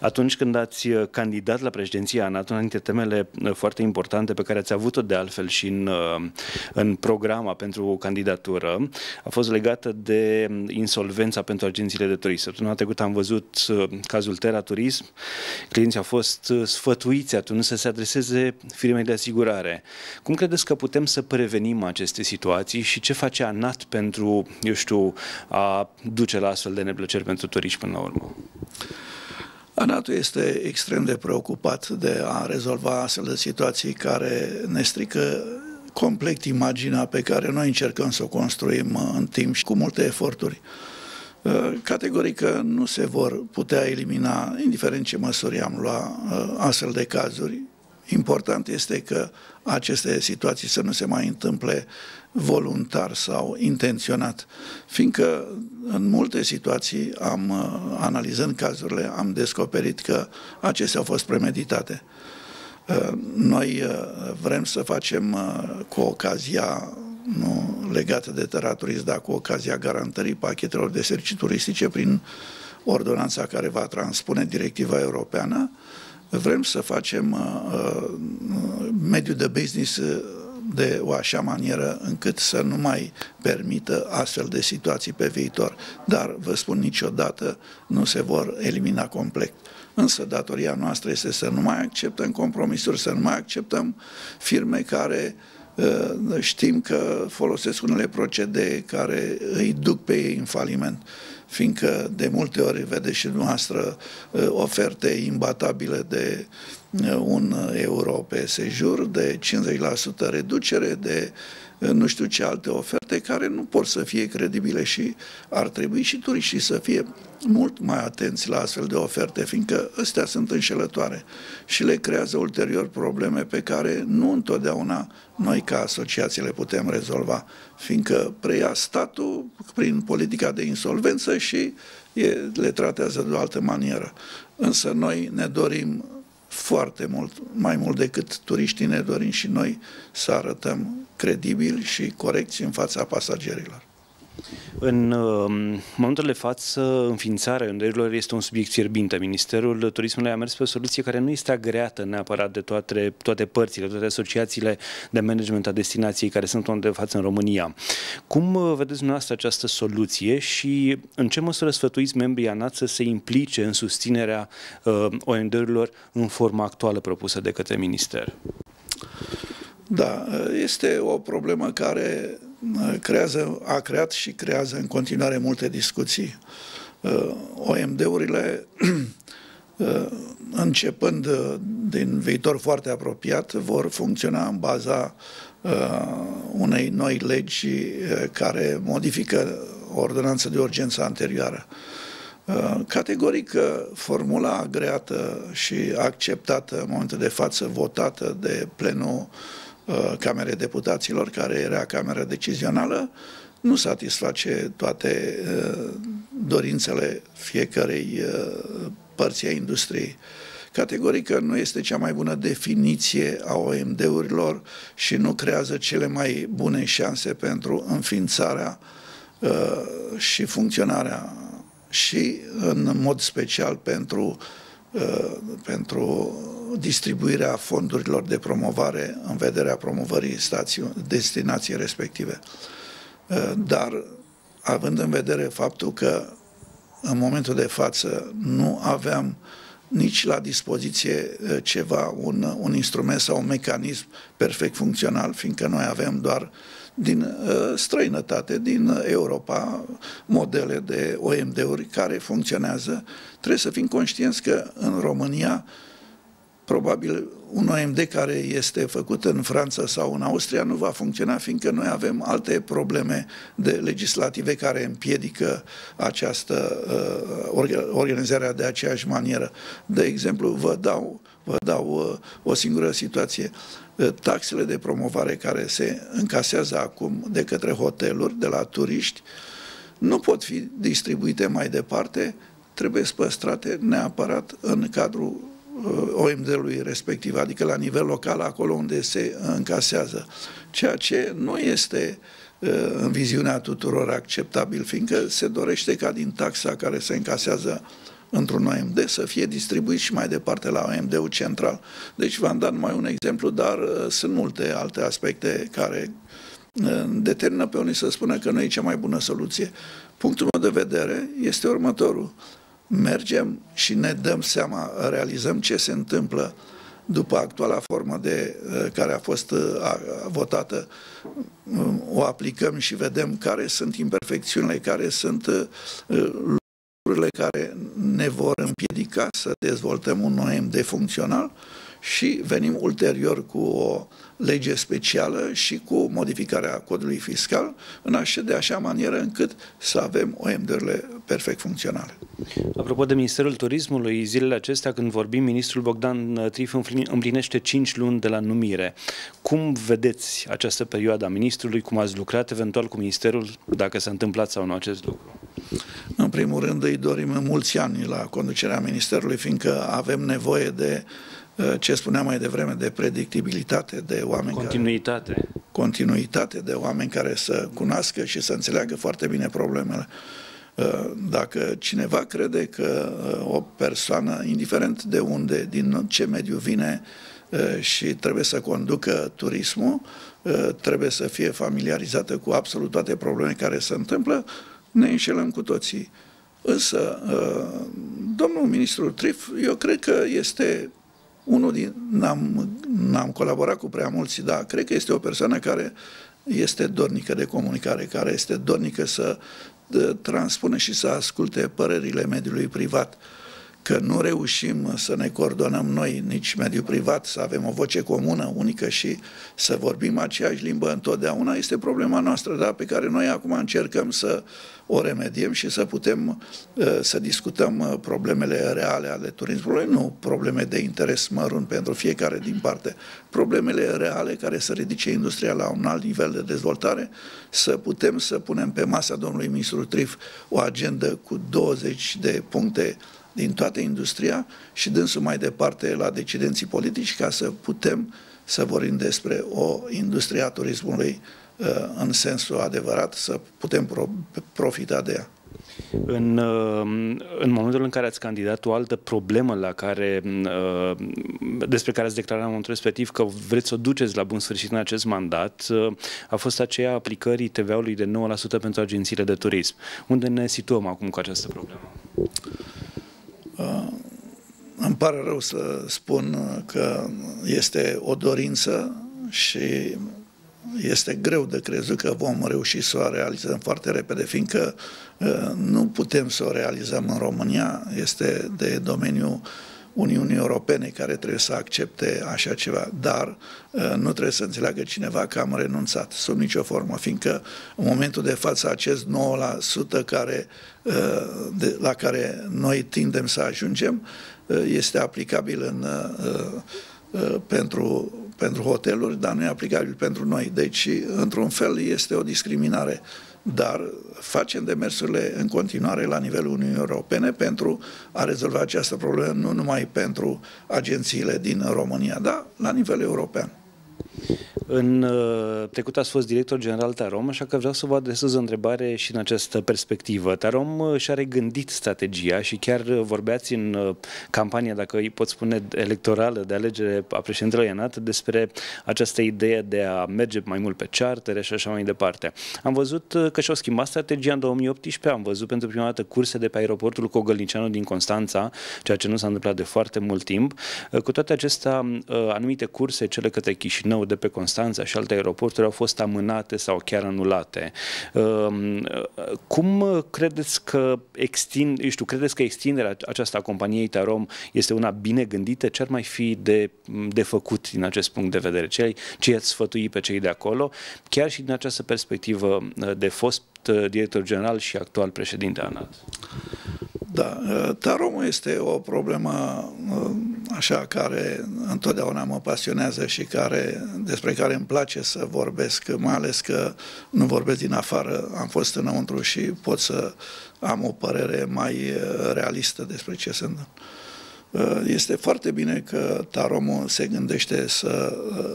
Atunci când ați candidat la președinția NATO, una dintre temele foarte importante pe care ați avut-o de altfel și în programa pentru candidatură a fost legată de insolvența pentru agențiile de turism. Săptămâna trecută am văzut cazul Terra Turism. Clienții au fost sfătuiți atunci să se adreseze firmei de asigurare. Cum credeți că putem să prevenim aceste situații și ce face ANAT pentru, eu știu, a duce la astfel de neplăceri pentru turiști până la urmă? ANAT-ul este extrem de preocupat de a rezolva astfel de situații care ne strică complet imaginea pe care noi încercăm să o construim în timp și cu multe eforturi. Categoric nu se vor putea elimina, indiferent ce măsuri am luat, astfel de cazuri. Important este că aceste situații să nu se mai întâmple voluntar sau intenționat, fiindcă în multe situații, analizând cazurile, am descoperit că acestea au fost premeditate. Noi vrem să facem cu ocazia, nu legată de Terra Turism, dar cu ocazia garantării pachetelor de servicii turistice prin ordonanța care va transpune directiva europeană, vrem să facem mediul de business de o așa manieră încât să nu mai permită astfel de situații pe viitor. Dar, vă spun, niciodată nu se vor elimina complet. Însă datoria noastră este să nu mai acceptăm compromisuri, să nu mai acceptăm firme care știm că folosesc unele procedee care îi duc pe ei în faliment, fiindcă de multe ori vedeți și dumneavoastră oferte imbatabile de €1 pe sejur, de 50% reducere, de nu știu ce alte oferte care nu pot să fie credibile și ar trebui și turiștii să fie mult mai atenți la astfel de oferte, fiindcă astea sunt înșelătoare și le creează ulterior probleme pe care nu întotdeauna noi ca asociații le putem rezolva, fiindcă preia statul prin politica de insolvență și le tratează de o altă manieră. Însă noi ne dorim foarte mult, mai mult decât turiștii ne dorim și noi să arătăm credibili și corecți în fața pasagerilor. În momentul de față, înființarea OMD-urilor este un subiect fierbinte. Ministerul Turismului a mers pe o soluție care nu este agreată neapărat de toate părțile, toate asociațiile de management a destinației care sunt de față în România. Cum vedeți dumneavoastră această soluție și în ce măsură sfătuiți membrii ANAT să se implice în susținerea OMD-urilor în forma actuală propusă de către minister? Da, este o problemă care a creat și creează în continuare multe discuții. OMD-urile, începând din viitor foarte apropiat, vor funcționa în baza unei noi legi care modifică ordonanța de urgență anterioară. Categoric, formula agreată și acceptată în momentul de față, votată de plenul Camerei Deputaților, care era Camera Decizională, nu satisface toate dorințele fiecărei părți a industriei. Categoric nu este cea mai bună definiție a OMD-urilor și nu creează cele mai bune șanse pentru înființarea și funcționarea și în mod special pentru distribuirea fondurilor de promovare în vederea promovării destinației respective. Dar, având în vedere faptul că în momentul de față nu aveam nici la dispoziție un instrument sau un mecanism perfect funcțional, fiindcă noi avem doar din străinătate, din Europa, modele de OMD-uri care funcționează. Trebuie să fim conștienți că în România probabil un OMD care este făcut în Franța sau în Austria nu va funcționa, fiindcă noi avem alte probleme legislative care împiedică această organizarea de aceeași manieră. De exemplu, vă dau o singură situație. Taxele de promovare care se încasează acum de către hoteluri, de la turiști, nu pot fi distribuite mai departe, trebuie păstrate neapărat în cadrul OMD-ului respectiv, adică la nivel local, acolo unde se încasează. Ceea ce nu este în viziunea tuturor acceptabil, fiindcă se dorește ca din taxa care se încasează într-un OMD să fie distribuit și mai departe la OMD-ul central. Deci v-am dat numai un exemplu, dar sunt multe alte aspecte care determină pe unii să spună că nu e cea mai bună soluție. Punctul meu de vedere este următorul. Mergem și ne dăm seama, realizăm ce se întâmplă după actuala formă care a fost votată, o aplicăm și vedem care sunt imperfecțiunile, care sunt lucrurile care ne vor împiedica să dezvoltăm un OMD funcțional și venim ulterior cu o lege specială și cu modificarea codului fiscal de așa manieră încât să avem OMD-urile perfect funcționale. Apropo de Ministerul Turismului, zilele acestea când vorbim, ministrul Bogdan Trif împlinește 5 luni de la numire. Cum vedeți această perioadă a ministrului? Cum ați lucrat eventual cu ministerul, dacă s-a întâmplat sau nu acest lucru? În primul rând îi dorim mulți ani la conducerea ministerului, fiindcă avem nevoie de ce spuneam mai devreme, de predictibilitate, de oameni continuitate, de oameni care să cunoască și să înțeleagă foarte bine problemele. Dacă cineva crede că o persoană, indiferent de unde, din ce mediu vine și trebuie să conducă turismul, trebuie să fie familiarizată cu absolut toate problemele care se întâmplă, ne înșelăm cu toții. Însă, domnul ministru Trif, eu cred că este n-am colaborat cu prea mulți, dar cred că este o persoană care este dornică de comunicare, care este dornică să transpună și să asculte părerile mediului privat. Că nu reușim să ne coordonăm noi, nici mediul privat, să avem o voce comună, unică și să vorbim aceeași limbă întotdeauna, este problema noastră, da? Pe care noi acum încercăm să o remediem și să putem să discutăm problemele reale ale turismului, nu probleme de interes mărunt pentru fiecare din parte, problemele reale care să ridice industria la un alt nivel de dezvoltare, să putem să punem pe masa domnului ministru Trif o agendă cu 20 de puncte din toată industria și dânsul mai departe la decidenții politici ca să putem să vorbim despre o industrie a turismului în sensul adevărat, să putem profita de ea. În momentul în care ați candidat, o altă problemă despre care ați declarat în momentul respectiv că vreți să o duceți la bun sfârșit în acest mandat, a fost aceea aplicării TVA-ului de 9% pentru agențiile de turism. Unde ne situăm acum cu această problemă? Îmi pare rău să spun că este o dorință și este greu de crezut că vom reuși să o realizăm foarte repede, fiindcă nu putem să o realizăm în România, este de domeniul Uniunii Europene care trebuie să accepte așa ceva, dar nu trebuie să înțeleagă cineva că am renunțat sub nicio formă, fiindcă în momentul de față acest 9% la care noi tindem să ajungem este aplicabil pentru hoteluri, dar nu e aplicabil pentru noi. Deci, într-un fel, este o discriminare. Dar facem demersurile în continuare la nivelul Uniunii Europene pentru a rezolva această problemă, nu numai pentru agențiile din România, dar la nivel european. În trecut ați fost director general Tarom, așa că vreau să vă adresez o întrebare și în această perspectivă. Tarom și-a regândit strategia și chiar vorbeați în campania, dacă îi pot spune, electorală de alegere a președintelui Ianat despre această idee de a merge mai mult pe chartere și așa mai departe. Am văzut că și-au schimbat strategia în 2018, am văzut pentru prima dată curse de pe aeroportul Cogălnicianu din Constanța, ceea ce nu s-a întâmplat de foarte mult timp. Cu toate acestea, anumite curse, cele către Chișinău, de pe Constanța și alte aeroporturi, au fost amânate sau chiar anulate. Cum credeți că credeți că extinderea aceasta a companiei Tarom este una bine gândită? Ce ar mai fi de făcut din acest punct de vedere? Ce i-ați sfătui pe cei de acolo? Chiar și din această perspectivă de fost director general și actual președinte ANAT. Da, Taromul este o problemă așa care întotdeauna mă pasionează și despre care îmi place să vorbesc, mai ales că nu vorbesc din afară, am fost înăuntru și pot să am o părere mai realistă despre ce se întâmplă. Este foarte bine că Taromul se gândește să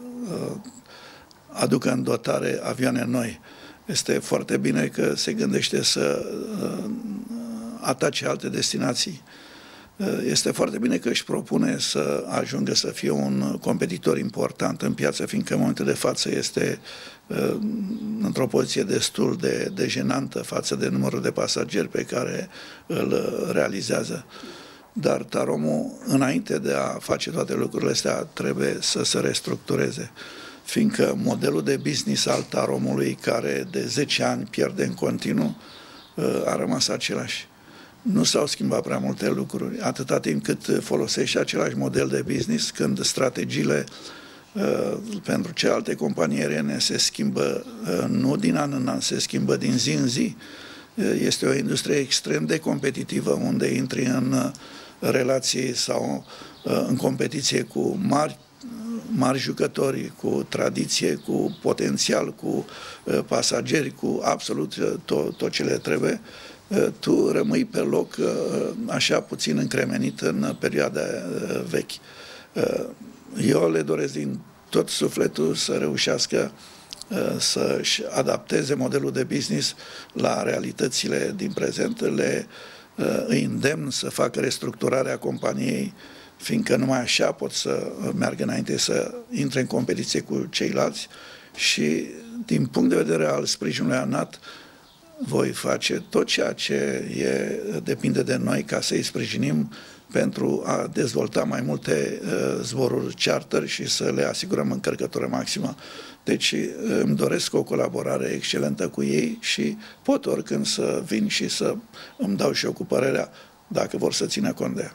aducă în dotare avioane noi. Este foarte bine că se gândește să atace alte destinații. Este foarte bine că își propune să ajungă să fie un competitor important în piață, fiindcă în momentul de față este într-o poziție destul de jenantă față de numărul de pasageri pe care îl realizează. Dar Taromul, înainte de a face toate lucrurile astea, trebuie să se restructureze, fiindcă modelul de business al Taromului, care de 10 ani pierde în continuu, a rămas același. Nu s-au schimbat prea multe lucruri, atâta timp cât folosești același model de business, când strategiile pentru celelalte companii aeriene se schimbă nu din an în an, se schimbă din zi în zi. Este o industrie extrem de competitivă, unde intri în relații sau în competiție cu mari jucători, cu tradiție, cu potențial, cu pasageri, cu absolut tot ce le trebuie. Tu rămâi pe loc așa puțin încremenit în perioada vechi. Eu le doresc din tot sufletul să reușească să-și adapteze modelul de business la realitățile din prezent, îi îndemn să facă restructurarea companiei, fiindcă numai așa pot să meargă înainte, să intre în competiție cu ceilalți și din punct de vedere al sprijinului ANAT voi face tot ceea ce depinde de noi ca să îi sprijinim pentru a dezvolta mai multe zboruri charter și să le asigurăm încărcătură maximă. Deci îmi doresc o colaborare excelentă cu ei și pot oricând să vin și să îmi dau și eu cu părerea, dacă vor să țină cont de ea.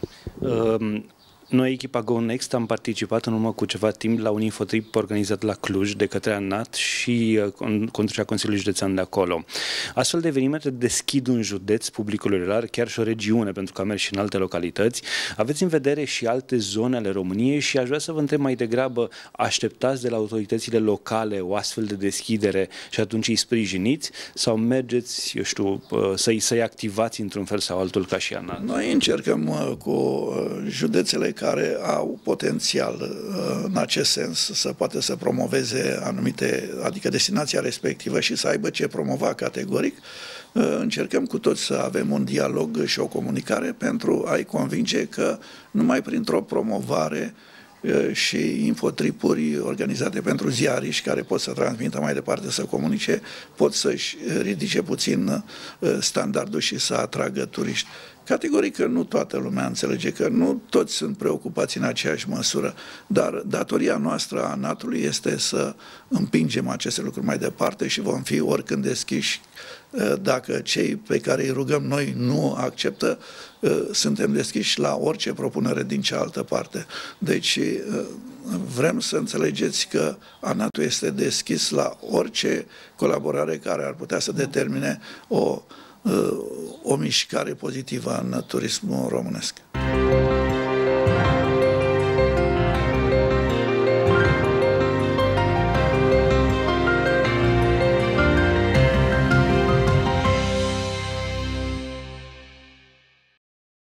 Noi, echipa GoNext, am participat în urmă cu ceva timp la un infotrip organizat la Cluj de către ANAT și conducerea Consiliului Județean de acolo. Astfel de evenimente deschid un județ publicului larg, chiar și o regiune, pentru că am mers și în alte localități. Aveți în vedere și alte zone ale României și aș vrea să vă întreb mai degrabă, așteptați de la autoritățile locale o astfel de deschidere și atunci îi sprijiniți sau mergeți, eu știu, să-i activați într-un fel sau altul ca și ANAT? Noi încercăm cu județele care au potențial în acest sens să poată să promoveze anumite, adică destinația respectivă și să aibă ce promova categoric. Încercăm cu toți să avem un dialog și o comunicare pentru a-i convinge că numai printr-o promovare și infotripuri organizate pentru ziariști care pot să transmită mai departe, să comunice, pot să-și ridice puțin standardul și să atragă turiști. Categoric că nu toată lumea înțelege, că nu toți sunt preocupați în aceeași măsură, dar datoria noastră a ANAT-ului este să împingem aceste lucruri mai departe și vom fi oricând deschiși. Dacă cei pe care îi rugăm noi nu acceptă, suntem deschiși la orice propunere din cealaltă parte. Deci vrem să înțelegeți că ANAT-ul este deschis la orice colaborare care ar putea să determine o mișcare pozitivă în turismul românesc.